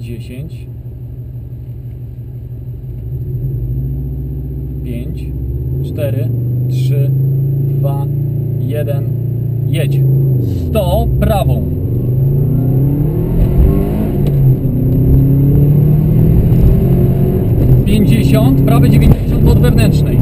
10, 5, 4, 3, 2, 1, jedź. 100 prawą. 50, prawy 90 od wewnętrznej.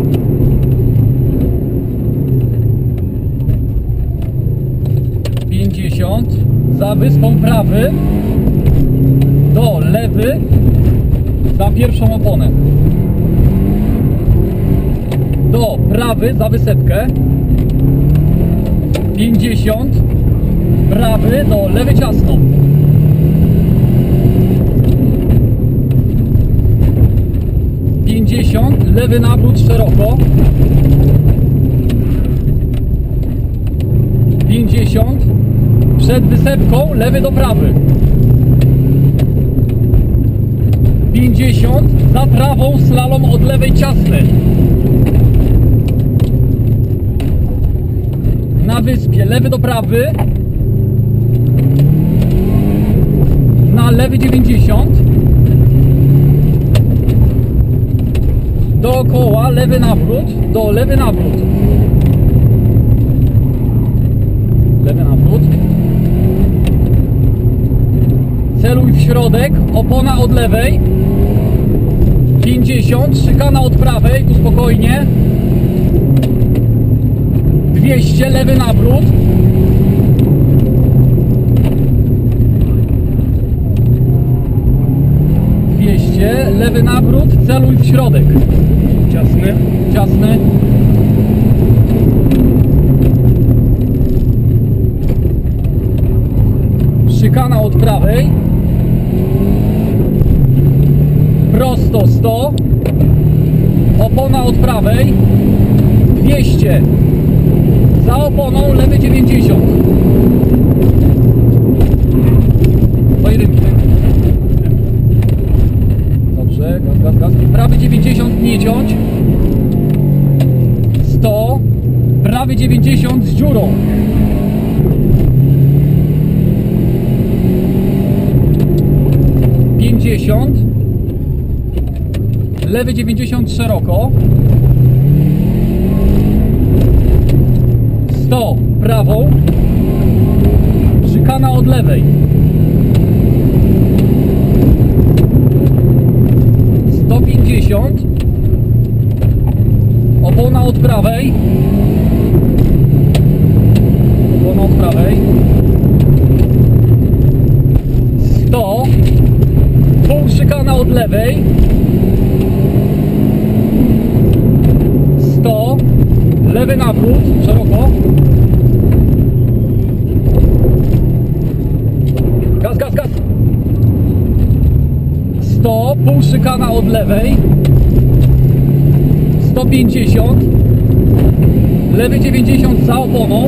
50, za wyspą prawy, do lewy, za pierwszą oponę. Do prawy, za wysepkę. 50, prawy, do lewy ciasno. 50, lewy nawrót szeroko. 50, przed wysepką, lewy do prawy. 50, za prawą, slalom od lewej ciasny. Na wyspie, lewy do prawy. Na lewy 90. Dookoła, lewy nawrót, do lewy nawrót. Lewy nawrót. Celuj w środek, opona od lewej. 50, szykana od prawej, tu spokojnie. 200, lewy nawrót. 200, lewy nawrót, celuj w środek. Ciasny, ciasny. Szykana od prawej. Prosto 100. Opona od prawej. 200. Za oponą lewy 90. Dobrze, gaz, gaz, gaz. Prawy 90 nie ciąć. 100. Prawy 90 z dziurą. 50. Lewy 90 szeroko. 100 prawą. Szykana od lewej. 150. Opona od prawej. Opona od prawej. 100. Pół szykana od lewej. 100. Lewy nawrót, szeroko. Gaz, gaz, gaz. 100. Pół szykana od lewej. 150. Lewy 90 za oponą.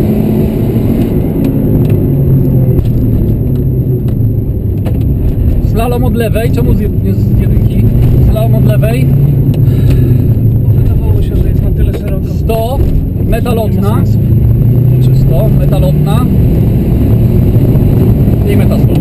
Slalom od lewej. Czemu z jedynki? Slalom od lewej. Wydawało się, że jest na tyle szeroko. 100. Metalotna. 100. Metalotna. I meta 100.